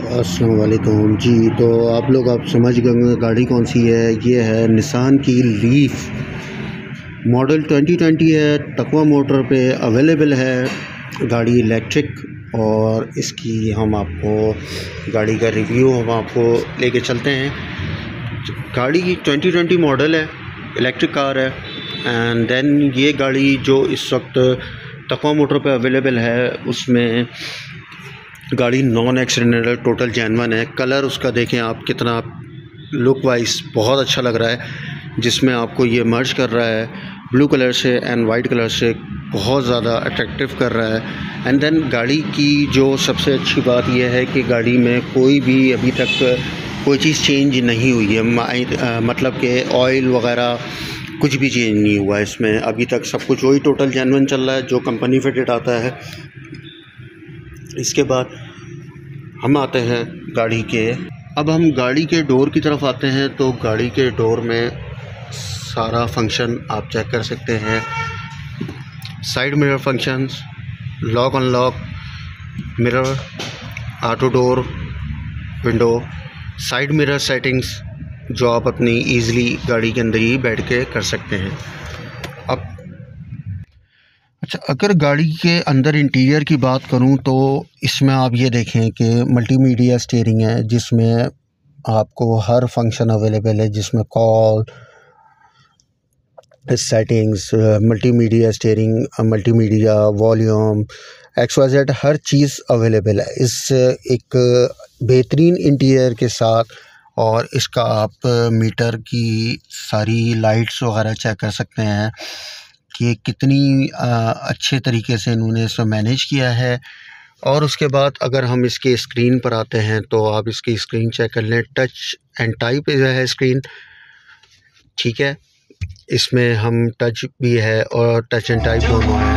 अस्सलाम वालेकुम जी। तो आप समझ गए गाड़ी कौन सी है। ये है निसान की लीफ, मॉडल 2020 है। तकवा मोटर पे अवेलेबल है गाड़ी इलेक्ट्रिक। और इसकी हम आपको गाड़ी का रिव्यू हम आपको लेके चलते हैं। गाड़ी 2020 मॉडल है, इलेक्ट्रिक कार है। एंड देन ये गाड़ी जो इस वक्त तकवा मोटर पे अवेलेबल है, उसमें गाड़ी नॉन एक्सीडेंटल टोटल जेन्युइन है। कलर उसका देखें आप कितना लुक वाइज बहुत अच्छा लग रहा है, जिसमें आपको ये मर्ज कर रहा है ब्लू कलर से एंड वाइट कलर से, बहुत ज़्यादा अट्रैक्टिव कर रहा है। एंड देन गाड़ी की जो सबसे अच्छी बात यह है कि गाड़ी में कोई भी अभी तक कोई चीज़ चेंज नहीं हुई है। मतलब कि ऑयल वगैरह कुछ भी चेंज नहीं हुआ है इसमें अभी तक। सब कुछ वही टोटल जेन्युइन चल रहा है जो कंपनी फिटेड आता है। इसके बाद हम आते हैं गाड़ी के, अब हम गाड़ी के डोर की तरफ आते हैं। तो गाड़ी के डोर में सारा फंक्शन आप चेक कर सकते हैं। Side mirror functions, lock unlock, mirror, auto door, window, side mirror settings जो आप अपनी ईज़िली गाड़ी के अंदर ही बैठ के कर सकते हैं। अब अच्छा, अगर गाड़ी के अंदर इंटीरियर की बात करूं तो इसमें आप ये देखें कि मल्टीमीडिया स्टीयरिंग है, जिसमें आपको हर फंक्शन अवेलेबल है, जिसमें call settings, multimedia steering, multimedia volume, XYZ हर चीज़ अवेलेबल है इस एक बेहतरीन इंटीरियर के साथ। और इसका आप मीटर की सारी लाइट्स वगैरह चेक कर सकते हैं कि कितनी अच्छे तरीके से इन्होंने इसको मैनेज किया है। और उसके बाद अगर हम इसके स्क्रीन पर आते हैं तो आप इसकी स्क्रीन चेक कर लें। टच एंड टाइप है स्क्रीन, ठीक है। इसमें हम टच भी है और टच एंड टाइप दोनों है।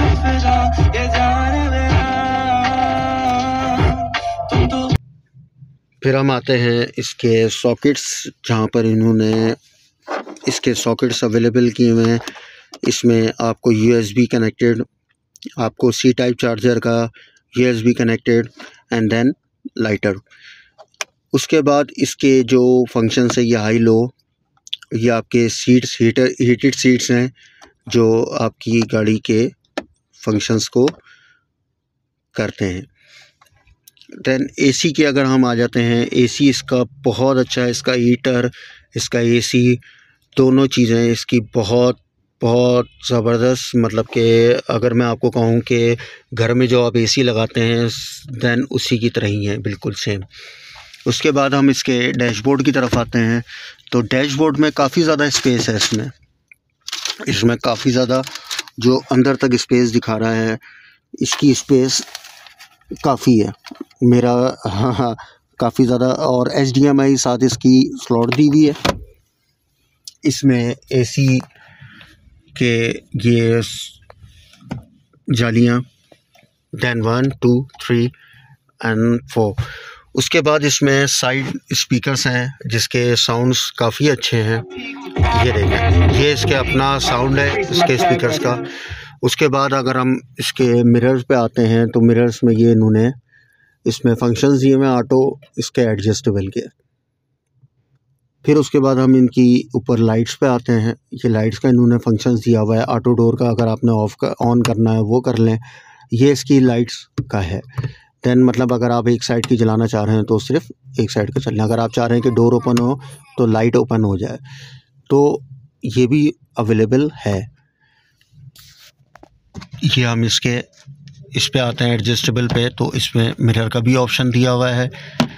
फिर हम आते हैं इसके सॉकेट्स, जहाँ पर इन्होंने इसके सॉकेट्स अवेलेबल किए हुए हैं। इसमें आपको USB कनेक्टेड, आपको C टाइप चार्जर का USB connected, and then lighter. उसके बाद इसके जो फंक्शंस है, ये हाई लो, ये आपके सीट्स हीटेड सीट्स हैं जो आपकी गाड़ी के फंक्शंस को करते हैं। देन AC के अगर हम आ जाते हैं, AC इसका बहुत अच्छा है। इसका हीटर, इसका AC दोनों चीज़ें इसकी बहुत बहुत ज़बरदस्त। मतलब कि अगर मैं आपको कहूँ कि घर में जो आप AC लगाते हैं देन उसी की तरह ही है, बिल्कुल सेम। उसके बाद हम इसके डैशबोर्ड की तरफ आते हैं। तो डैशबोर्ड में काफ़ी ज़्यादा स्पेस है। इसमें काफ़ी ज़्यादा जो अंदर तक स्पेस दिखा रहा है, इसकी स्पेस काफ़ी है मेरा। हाँ, काफ़ी ज़्यादा। और HDMI साथ इसकी स्लॉट दी हुई है। इसमें AC के ये जालियाँ, दैन 1 2 3 एंड 4। उसके बाद इसमें साइड स्पीकर्स हैं जिसके साउंड्स काफ़ी अच्छे हैं। ये देखें, ये इसके अपना साउंड है इसके स्पीकर्स का। उसके बाद अगर हम इसके मिरर्स पे आते हैं तो मिरर्स में ये इन्होंने इसमें फंक्शंस दिए हुए ऑटो, इसके एडजस्टेबल के। फिर उसके बाद हम इनकी ऊपर लाइट्स पे आते हैं। ये लाइट्स का इन्होंने फंक्शंस दिया हुआ है। ऑटो डोर का अगर आपने ऑन करना है वो कर लें, ये इसकी लाइट्स का है। दैन मतलब अगर आप एक साइड की जलाना चाह रहे हैं तो सिर्फ एक साइड का चलना। अगर आप चाह रहे हैं कि डोर ओपन हो तो लाइट ओपन हो जाए, तो ये भी अवेलेबल है। ये हम इसके इस पे आते हैं एडजस्टेबल पे, तो इसमें मिरर का भी ऑप्शन दिया हुआ है।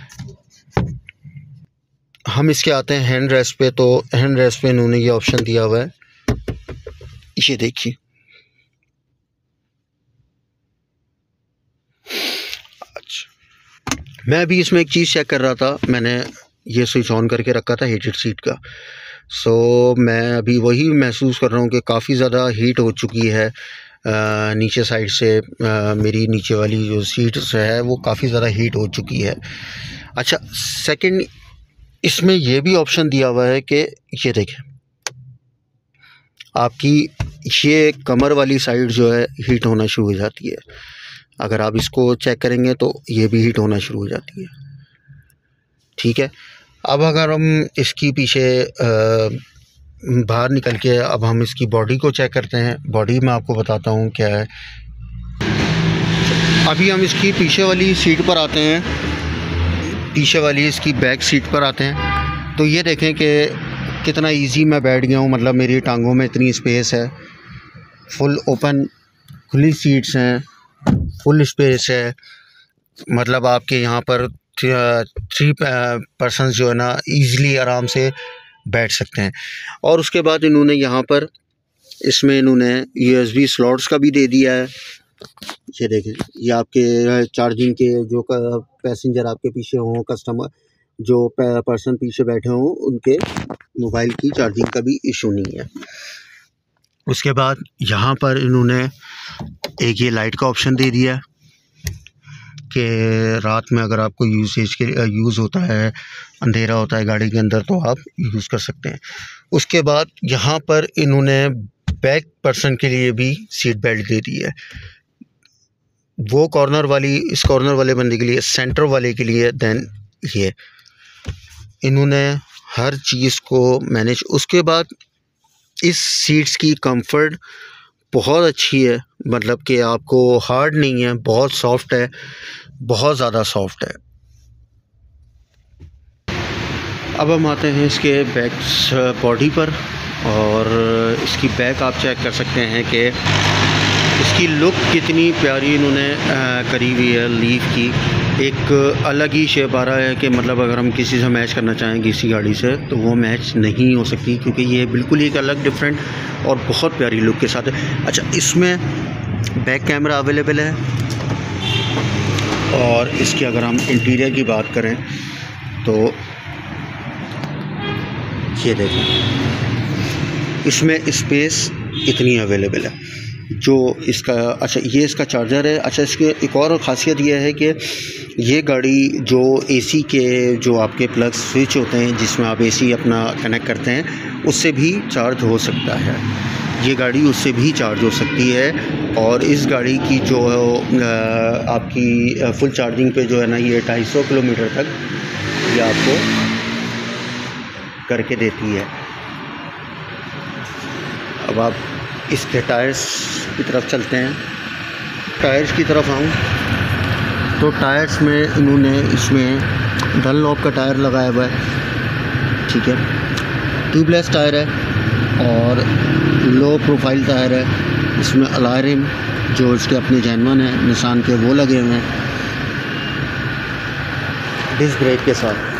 हम इसके आते हैं हैंड रेस्ट पे। तो हैंड रेस्ट पे इन्होंने ये ऑप्शन दिया हुआ है, ये देखिए। अच्छा, मैं अभी इसमें एक चीज़ चेक कर रहा था। मैंने ये स्विच ऑन करके रखा था हीटेड सीट का। सो मैं अभी वही महसूस कर रहा हूँ कि काफ़ी ज़्यादा हीट हो चुकी है नीचे साइड से। मेरी नीचे वाली जो सीट्स है वो काफ़ी ज़्यादा हीट हो चुकी है। अच्छा, सेकंड इसमें ये भी ऑप्शन दिया हुआ है कि ये देखें, आपकी ये कमर वाली साइड जो है हीट होना शुरू हो जाती है। अगर आप इसको चेक करेंगे तो ये भी हीट होना शुरू हो जाती है। ठीक है। अब अगर हम इसकी पीछे बाहर निकल के अब हम इसकी बॉडी को चेक करते हैं। बॉडी में आपको बताता हूँ क्या है। अभी हम इसकी पीछे वाली सीट पर आते हैं, पीछे वाली इसकी बैक सीट पर आते हैं। तो ये देखें कि कितना इजी मैं बैठ गया हूँ, मतलब मेरी टांगों में इतनी स्पेस है, फुल ओपन खुली सीट्स हैं, फुल स्पेस है। मतलब आपके यहाँ पर 3 पर्सन जो है ना ईज़िली आराम से बैठ सकते हैं। और उसके बाद इन्होंने यहाँ पर इसमें इन्होंने USB स्लॉट्स का भी दे दिया है। ये देखें, ये आपके चार्जिंग के जो पैसेंजर आपके पीछे हों, कस्टमर जो पर्सन पीछे बैठे हों, उनके मोबाइल की चार्जिंग का भी इशू नहीं है। उसके बाद यहाँ पर इन्होंने एक ये लाइट का ऑप्शन दे दिया है कि रात में अगर आपको यूसेज के यूज़ होता है, अंधेरा होता है गाड़ी के अंदर, तो आप यूज़ कर सकते हैं। उसके बाद यहाँ पर इन्होंने बैक पर्सन के लिए भी सीट बेल्ट दे दी है। वो कॉर्नर वाली, इस कॉर्नर वाले बंदे के लिए, सेंटर वाले के लिए, देन ये इन्होंने हर चीज़ को मैनेज। उसके बाद इस सीट्स की कंफर्ट बहुत अच्छी है, मतलब कि आपको हार्ड नहीं है, बहुत सॉफ्ट है, बहुत ज़्यादा सॉफ्ट है। अब हम आते हैं इसके बैक बॉडी पर, और इसकी बैक आप चेक कर सकते हैं कि इसकी लुक कितनी प्यारी इन्होंने करी हुई है। लीफ की एक अलग ही शेप आ रहा है कि मतलब अगर हम किसी से मैच करना चाहें किसी गाड़ी से तो वो मैच नहीं हो सकती, क्योंकि ये बिल्कुल एक अलग डिफरेंट और बहुत प्यारी लुक के साथ है। अच्छा, इसमें बैक कैमरा अवेलेबल है। और इसकी अगर हम इंटीरियर की बात करें तो ये देखें, इसमें स्पेस इतनी अवेलेबल है जो इसका। अच्छा, ये इसका चार्जर है। अच्छा, इसके एक और ख़ासियत ये है कि ये गाड़ी जो AC के जो आपके प्लग स्विच होते हैं जिसमें आप AC अपना कनेक्ट करते हैं, उससे भी चार्ज हो सकता है। ये गाड़ी उससे भी चार्ज हो सकती है। और इस गाड़ी की जो आपकी फुल चार्जिंग पे जो है ना, ये 250 किलोमीटर तक ये आपको करके देती है। अब आप इसके टायर्स की तरफ चलते हैं। टायर्स की तरफ आऊँ तो टायर्स में इन्होंने इसमें डनलॉप का टायर लगाया हुआ है, ठीक है। ट्यूबलेस टायर है और लो प्रोफाइल टायर है। इसमें अलॉय रिम जो इसके अपने जेन्युइन है निसान के, वो लगे हुए हैं डिस्क ब्रेक के साथ।